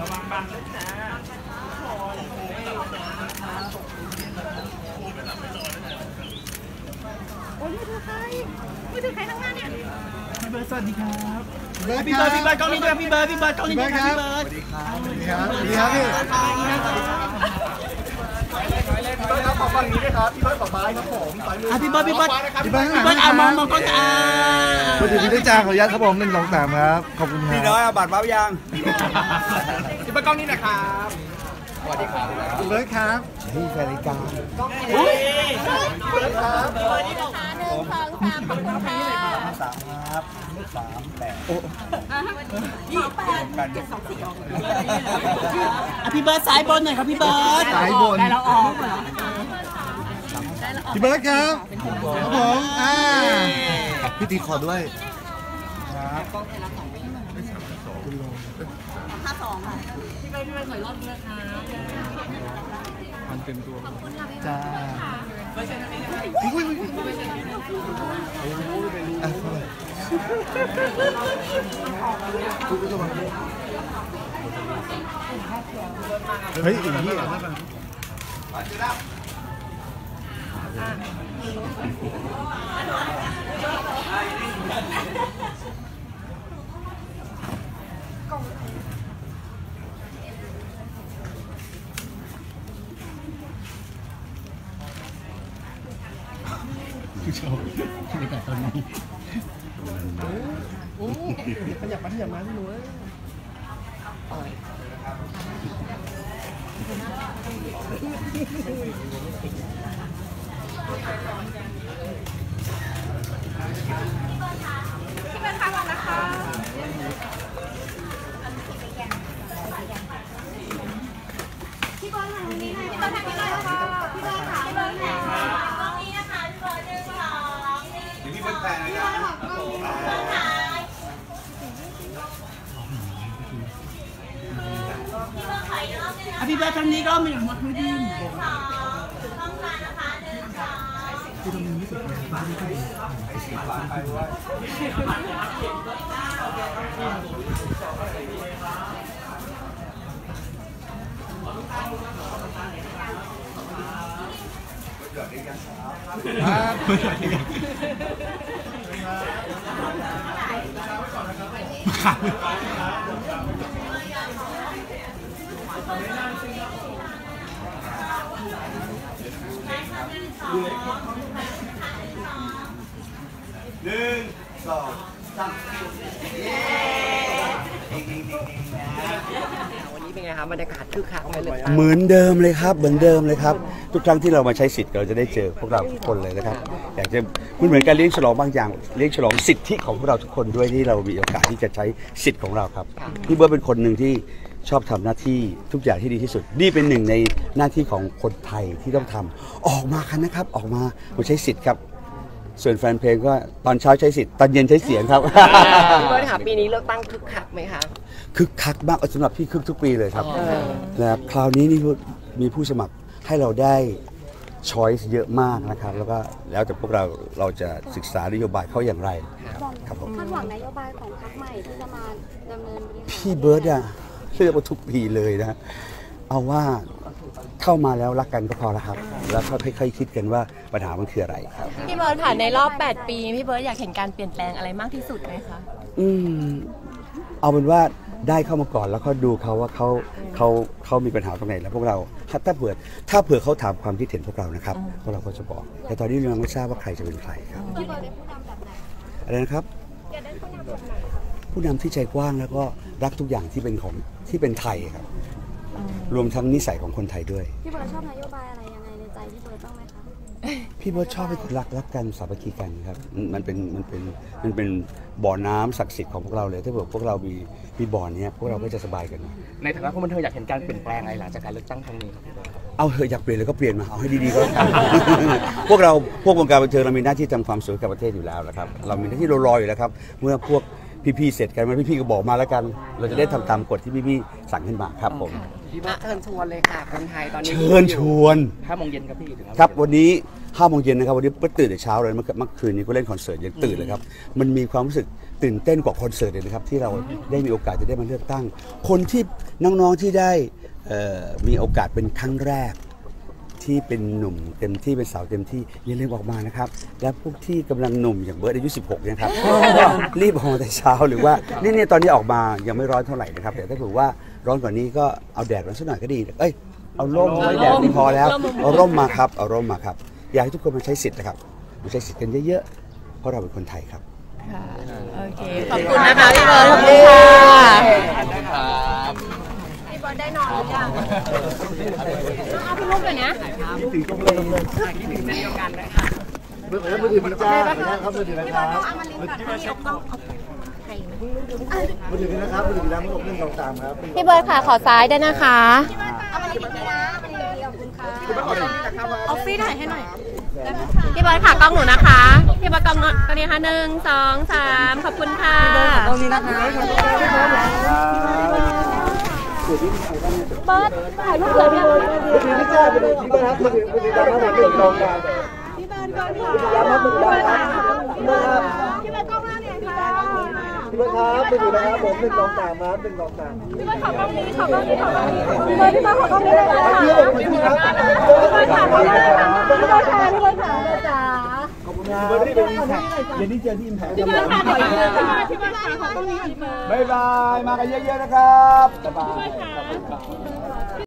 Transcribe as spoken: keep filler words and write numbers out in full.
ระวังบังด้วยนะโอ้ยมือถือใครมือถือใครข้างหน้าเนี่ยพี่เบิร์ดสวัสดีครับพี่เบิร์ดพี่เบิร์ดกล้องนี้ด้วยพี่เบิร์ดพี่เบิร์ดกล้องนี้ด้วยครับพี่เบิร์ดสวัสดีครับสวัสดีครับสวัสดีครับพี่พี่เบิร์ดครับขอฟังนี้ด้วยครับพี่เบิร์ดขอไม้ครับผมพี่เบิร์ดพี่เบิร์ดพี่เบิร์ดพี่เบิร์ดอ่ะมองมองกล้องอ่ะสวัสดีพี่ได้จ้าขออนุญาตครับผมหนึ่งสองสามครับขอบคุณครับพี่น้อยเอาบัตรเบ้ายังพี่เบิร์ดกล้องนี้นะครับสวัสดีครับพี่เบิร์ดครับพี่แฟนรายการอุ้ยพี่เบิร์ดครับพี่เบิร์ดนี่นะคะหนึ่งสองสามขอบคุณค่ะสามครับสามแปดโอ้ยี่แปดเจ็ดสองสี่พี่เบิร์ดสายบนหน่อยครับพี่เบิร์ดสายบนได้แล้วออกเหรอพี่เบิร์ดครับครับผมอ่าพี่ตีขอด้วยครับห้าสองค่ะพี่เบิร์ดพี่เบิร์ดถอยรอบนี้นะคะมันเต็มตัวจ้าอุ้ยอุ้ยอ่ะเฮ้ยอีกที่อ่ะผู้ชมในการตอนนี้โอ้ขยับมาขยับมาพี่หนูพี่เบิร์ดค่ะก่อนนะคะพี่เบิร์ดทางนี้หน่อยพี่เบิร์ดทางนี้หน่อยค่ะพี่เบิร์ดค่ะพี่เบิร์ดค่ะตรงนี้นะคะพี่เบิร์ดหนึ่งสองพี่เบิร์ดแปดนะครับพี่เบิร์ดทางนี้ก็มีหมดพื้นที่คือตรงนี้สุดเลยบ้านไม่ค่อยดีหนึ่งสองสามวันนี้เป็นไงครับบรรยากาศคึกคักไหมเลยเหมือนเดิมเลยครับเหมือนเดิมเลยครับทุกครั้งที่เรามาใช้สิทธิ์เราจะได้เจอพวกเราทุกคนเลยนะครับอยากจะมันเหมือนการเลี้ยงฉลองบางอย่างเลี้ยงฉลองสิทธิของพวกเราทุกคนด้วยที่เรามีโอกาสที่จะใช้สิทธิ์ของเราครับพี่เบิร์ดเป็นคนหนึ่งที่ชอบทำหน้าที่ทุกอย่างที่ดีที่สุดนี่เป็นหนึ่งในหน้าที่ของคนไทยที่ต้องทำออกมากันนะครับออกมามาใช้สิทธิ์ครับส่วนแฟนเพลงก็ตอนเช้าใช้สิทธิ์ตอนเย็นใช้เสียงครับพี่เบิร์ดค่ะปีนี้เลือกตั้งคึกคักไหมคะคึกคักมากสำหรับพี่คึกทุกปีเลยครับนะครับคราวนี้นี่มีผู้สมัครให้เราได้ช้อยส์เยอะมากนะครับแล้วก็แล้วแต่พวกเราเราจะศึกษานโยบายเขาอย่างไรครับผมคาดหวังนโยบายของพรรคใหม่ที่จะมาดำเนินพี่เบิร์ดอะเลือกมาทุกปีเลยนะเอาว่าเข้ามาแล้วรักกันก็พอแล้วครับแล้วก็ค่อยๆคิดกันว่าปัญหามันคืออะไรครับพี่เบิร์ดค่ะในรอบแปดปีพี่เบิร์ดอยากเห็นการเปลี่ยนแปลงอะไรมากที่สุดไหมคะอืมเอาเป็นว่าได้เข้ามาก่อนแล้วก็ดูเขาว่าเขาเขาเขามีปัญหาตรงไหนแล้วพวกเราถ้าถ้าเผื่อถ้าเผื่อเขาถามความคิดเห็นพวกเรานะครับพวกเราก็จะบอกแต่ตอนนี้เรายังไม่ทราบว่าใครจะเป็นใครครับพี่เบิร์ดได้ผู้นำแบบไหนอะไรนะครับจะได้ผู้นำแบบไหนผู้นำที่ใจกว้างแล้วก็รักทุกอย่างที่เป็นของที่เป็นไทยครับรวมทั้งนิสัยของคนไทยด้วยพี่เบิร์ดชอบนโยบายอะไรยังไงในใจพี่เบิร์ดบ้างไหมคะพี่เบิร์ดชอบให้คนรักรักกันสามัคคีกันครับมันเป็นมันเป็นมันเป็นบ่อน้ำศักดิ์สิทธิ์ของพวกเราเลยถ้าเกิดพวกเรามีมีบ่อนี้พวกเราก็จะสบายกันในฐานะคนบันเทิงอยากเห็นการเปลี่ยนแปลงอะไรหลังจากการเลือกตั้งครั้งนี้ครับเอาเถอะอยากเปลี่ยนเลยก็เปลี่ยนมาเอาให้ดีๆก็พวกเราพวกวงการบันเทิงเรามีหน้าที่ทำความสวยกับประเทศอยู่แล้วนะครับเรามีหน้าที่รออยู่แล้วครับเมื่อพวกพี่ๆเสร็จกันมันพี่ๆก็บอกมาแล้วกันเราจะได้ทำตามกฎที่พี่ๆสั่งขึ้นมาครับผมพี่เบิร์ดเชิญชวนเลยค่ะคนไทยตอนนี้เชิญชวนห้าโมงเย็นครับพี่ครับวันนี้ห้าโมงเย็นนะครับวันนี้ตื่นแต่เช้าเลยเมื่อคืนนี้ก็เล่นคอนเสิร์ตยังตื่นเลยครับมันมีความรู้สึกตื่นเต้นกว่าคอนเสิร์ตเลยนะครับที่เราได้มีโอกาสจะได้มาเลือกตั้งคนที่น้องๆที่ได้มีโอกาสเป็นครั้งแรกที่เป็นหนุ่มเต็มที่เป็นสาวเต็มที่อย่าลืมออกมานะครับและพวกที่กำลังหนุ่มอย่างเบิร์ดอายุสิบหกนะครับก็รีบออกมาแต่เช้าหรือว่านี่เนี่ยตอนนี้ออกมายังไม่ร้อนเท่าไหร่นะครับแต่ถ้าเผื่อว่าร้อนกว่านี้ก็เอาแดดมาสักหน่อยก็ดีเอ้ยเอาร่มไว้แดดไม่พอแล้วเอาร่มมาครับเอาร่มมาครับอยากให้ทุกคนมาใช้สิทธิ์นะครับมาใช้สิทธิ์กันเยอะๆเพราะเราเป็นคนไทยครับโอเคขอบคุณนะคะพี่เบิร์ดขอบคุณค่ะพี่เบิร์ดได้นอนหรือยังเอาพี่ลูกเลยนะคิดถึงต้องเริ่มเลยคิดถึงเช่นเดียวกันเลยค่ะเมื่อกี้มือถือมันจ้าครับมือถือนะครับมือถือนะครับมือถือนะครับมือถือแล้วมือถือหนึ่งสองสามครับพี่เบิร์ดค่ะขอซ้ายได้นะคะเอามาดีๆนะมาดีๆขอบคุณค่ะออฟฟี่ถ่ายให้หน่อยพี่เบิร์ดค่ะกล้องหนูนะคะพี่เบิร์ดกล้องตอนนี้ค่ะหนึ่งสองสามขอบคุณค่ะตรงนี้นะคะเบิร์ดถ่ายรูปเผื่อพี่มือถือไม่จ้ามือถือที่บ้านครับมือถือมือถือดำครับหนึ่งสองสามพี่บ้านก่อนค่ะมือถือดำครับมือถือดำครับพี่บ้านกล้องหน้าเนี่ยค่ะพี่บ้านครับมือถือนะครับผมหนึ่งสองสามครับหนึ่งสองสามพี่เบิร์ดขอกล้องนี้ขอกล้องนี้ขอกล้องนี้พี่เบิร์ดพี่เบิร์ดขอกล้องนี้เลยค่ะพี่เบิร์ดค่ะพี่เบิร์ดค่ะพี่เบิร์ดค่ะพี่เบิร์ดค่ะจ๋าขอบคุณครับพี่เบิร์ดที่เป็นเย็นนี้เจอที่อิมแพคพี่เบิร์ดค่ะพี่เบิร์ดค่ะพี่เบิร์ดค่ะขอกล้องนี้พี่เบิร์ดบ๊ายบายมากันเยอะๆนะครับบ๊ายบาย